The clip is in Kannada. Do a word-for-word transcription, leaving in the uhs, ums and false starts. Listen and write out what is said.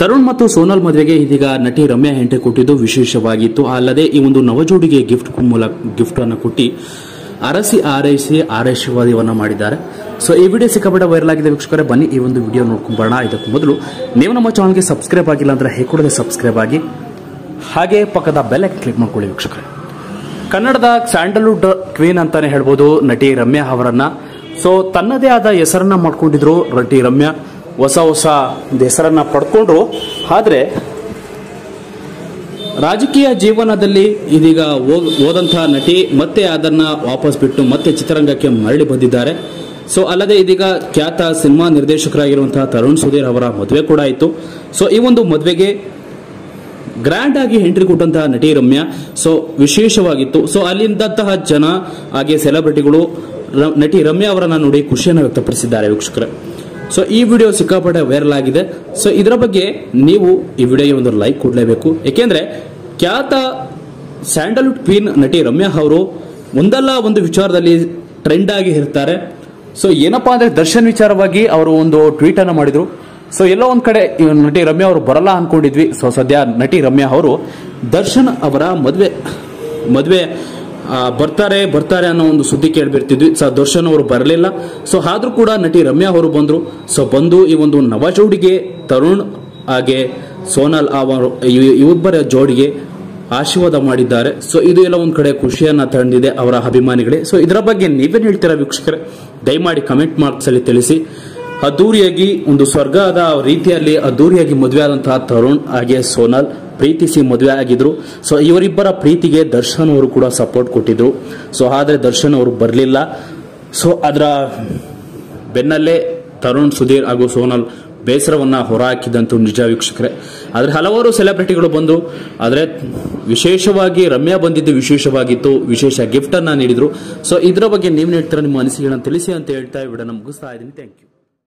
ತರುಣ್ ಮತ್ತು ಸೋನಲ್ ಮದುವೆಗೆ ಇದೀಗ ನಟಿ ರಮ್ಯಾ ಎಂಟ್ರಿ ಕೊಟ್ಟಿದ್ದು ವಿಶೇಷವಾಗಿತ್ತು. ಅಲ್ಲದೆ ಈ ಒಂದು ನವಜೋಡಿಗೆ ಗಿಫ್ಟ್ ಮೂಲಕ ಗಿಫ್ಟ್ ಅನ್ನು ಕೊಟ್ಟು ಅರಸಿ ಆರೈಸಿ ಆರೈಶೀರ್ವಾದವನ್ನ ಮಾಡಿದ್ದಾರೆ. ಸೊ ಈ ವಿಡಿಯೋ ಸಿಕ್ಕಾಪಟ್ಟೆ ವೈರಲ್ ಆಗಿದೆ ವೀಕ್ಷಕರೇ. ಬನ್ನಿ ಈ ಒಂದು ವಿಡಿಯೋ ನೋಡ್ಕೊಂಡು ಬರೋಣ. ಇದಕ್ಕೂ ಮೊದಲು ನೀವು ನಮ್ಮ ಚಾನಲ್ಗೆ ಸಬ್ಸ್ಕ್ರೈಬ್ ಆಗಿಲ್ಲ ಅಂದ್ರೆ ಹೇಗೆ ಕೂಡಲೇ ಸಬ್ಸ್ಕ್ರೈಬ್ ಆಗಿ ಹಾಗೆ ಪಕ್ಕದ ಬೆಲ್ ಐಕಾನ್ ಕ್ಲಿಕ್ ಮಾಡ್ಕೊಳ್ಳಿ ವೀಕ್ಷಕರೇ. ಕನ್ನಡದ ಸ್ಯಾಂಡಲ್ವುಡ್ ಕ್ವೀನ್ ಅಂತಾನೆ ಹೇಳ್ಬೋದು ನಟಿ ರಮ್ಯಾ ಅವರನ್ನ. ಸೊ ತನ್ನದೇ ಆದ ಹೆಸರನ್ನ ಮಾಡ್ಕೊಂಡಿದ್ರು ನಟಿ ರಮ್ಯಾ, ಹೊಸ ಹೊಸ ಹೆಸರನ್ನ ಪಡ್ಕೊಂಡ್ರು. ಆದ್ರೆ ರಾಜಕೀಯ ಜೀವನದಲ್ಲಿ ಇದೀಗ ಹೋದಂತಹ ನಟಿ ಮತ್ತೆ ಅದನ್ನ ವಾಪಸ್ ಬಿಟ್ಟು ಮತ್ತೆ ಚಿತ್ರರಂಗಕ್ಕೆ ಮರಳಿ ಬಂದಿದ್ದಾರೆ. ಸೊ ಅಲ್ಲದೆ ಇದೀಗ ಖ್ಯಾತ ಸಿನಿಮಾ ನಿರ್ದೇಶಕರಾಗಿರುವಂತಹ ತರುಣ್ ಸುಧೀರ್ ಅವರ ಮದುವೆ ಕೂಡ ಆಯಿತು. ಸೊ ಈ ಒಂದು ಮದುವೆಗೆ ಗ್ರ್ಯಾಂಡ್ ಆಗಿ ಎಂಟ್ರಿ ಕೊಟ್ಟಂತಹ ನಟಿ ರಮ್ಯಾ ಸೊ ವಿಶೇಷವಾಗಿತ್ತು. ಸೊ ಅಲ್ಲಿಂದಂತಹ ಜನ ಹಾಗೆ ಸೆಲೆಬ್ರಿಟಿಗಳು ನಟಿ ರಮ್ಯಾ ಅವರನ್ನ ನೋಡಿ ಖುಷಿಯನ್ನು ವ್ಯಕ್ತಪಡಿಸಿದ್ದಾರೆ ವೀಕ್ಷಕರೇ. ಸೊ ಈ ವಿಡಿಯೋ ಸಿಕ್ಕಾಪಟ್ಟೆ ವೈರಲ್ ಆಗಿದೆ. ಸೊ ಇದರ ಬಗ್ಗೆ ನೀವು ಈ ವಿಡಿಯೋಗೆ ಒಂದು ಲೈಕ್ ಕೊಡಲೇಬೇಕು. ಏಕೆಂದ್ರೆ ಖ್ಯಾತ ಸ್ಯಾಂಡಲ್ವುಡ್ ಕ್ವೀನ್ ನಟಿ ರಮ್ಯಾ ಅವರು ಒಂದಲ್ಲ ಒಂದು ವಿಚಾರದಲ್ಲಿ ಟ್ರೆಂಡ್ ಆಗಿ ಇರ್ತಾರೆ. ಸೊ ಏನಪ್ಪಾ ಅಂದ್ರೆ ದರ್ಶನ್ ವಿಚಾರವಾಗಿ ಅವರು ಒಂದು ಟ್ವೀಟ್ ಅನ್ನು ಮಾಡಿದ್ರು. ಸೊ ಎಲ್ಲೋ ಒಂದ್ ಕಡೆ ನಟಿ ರಮ್ಯಾ ಅವರು ಬರಲ್ಲ ಅನ್ಕೊಂಡಿದ್ವಿ. ಸೊ ಸದ್ಯ ನಟಿ ರಮ್ಯಾ ಅವರು ದರ್ಶನ್ ಅವರ ಮದ್ವೆ ಮದ್ವೆ ಬರ್ತಾರೆ ಬರ್ತಾರೆ ಅನ್ನೋ ಒಂದು ಸುದ್ದಿ ಕೇಳಿಬಿರ್ತಿದ್ವಿ. ಸೊ ದರ್ಶನ್ ಅವರು ಬರಲಿಲ್ಲ. ಸೊ ಆದ್ರೂ ಕೂಡ ನಟಿ ರಮ್ಯಾ ಅವರು ಬಂದ್ರು. ಸೊ ಬಂದು ಈ ಒಂದು ನವ ಜೋಡಿಗೆ ತರುಣ್ ಹಾಗೆ ಸೋನಲ್ ಅವರು ಇಬ್ಬರ ಜೋಡಿಗೆ ಆಶೀರ್ವಾದ ಮಾಡಿದ್ದಾರೆ. ಸೊ ಇದು ಎಲ್ಲ ಒಂದ್ ಕಡೆ ಖುಷಿಯನ್ನ ತಂದಿದೆ ಅವರ ಅಭಿಮಾನಿಗಳೇ. ಸೊ ಇದರ ಬಗ್ಗೆ ನೀವೇನ್ ಹೇಳ್ತೀರಾ ವೀಕ್ಷಕರೇ? ದಯಮಾಡಿ ಕಮೆಂಟ್ ಬಾಕ್ಸ್ ಅಲ್ಲಿ ತಿಳಿಸಿ. ಅದ್ದೂರಿಯಾಗಿ ಒಂದು ಸ್ವರ್ಗದ ರೀತಿಯಲ್ಲಿ ಅದ್ದೂರಿಯಾಗಿ ಮದುವೆ ಆದಂತಹ ತರುಣ್ ಹಾಗೆ ಸೋನಲ್ ಪ್ರೀತಿಸಿ ಮದುವೆ ಆಗಿದ್ರು. ಸೊ ಇವರಿಬ್ಬರ ಪ್ರೀತಿಗೆ ದರ್ಶನ್ ಅವರು ಕೂಡ ಸಪೋರ್ಟ್ ಕೊಟ್ಟಿದ್ರು. ಸೊ ಆದ್ರೆ ದರ್ಶನ್ ಅವರು ಬರಲಿಲ್ಲ. ಸೊ ಅದರ ಬೆನ್ನಲ್ಲೇ ತರುಣ್ ಸುಧೀರ್ ಹಾಗೂ ಸೋನಲ್ ಬೇಸರವನ್ನ ಹೊರಹಾಕಿದಂತೂ ನಿಜ ವೀಕ್ಷಕರೇ. ಆದ್ರೆ ಹಲವಾರು ಸೆಲೆಬ್ರಿಟಿಗಳು ಬಂದು ಆದ್ರೆ ವಿಶೇಷವಾಗಿ ರಮ್ಯಾ ಬಂದಿದ್ದು ವಿಶೇಷವಾಗಿತ್ತು. ವಿಶೇಷ ಗಿಫ್ಟ್ ಅನ್ನ ನೀಡಿದ್ರು. ಸೊ ಇದರ ಬಗ್ಗೆ ನೀವು ಹೇಳ್ತೀರಾ, ನಿಮ್ಮ ಅನಿಸಿಕೆಗಳನ್ನು ತಿಳಿಸಿ ಅಂತ ಹೇಳ್ತಾ ವಿಡಿಯೋನ ಮುಗಿಸ್ತಾ ಇದ್ದೀನಿ. Thank you.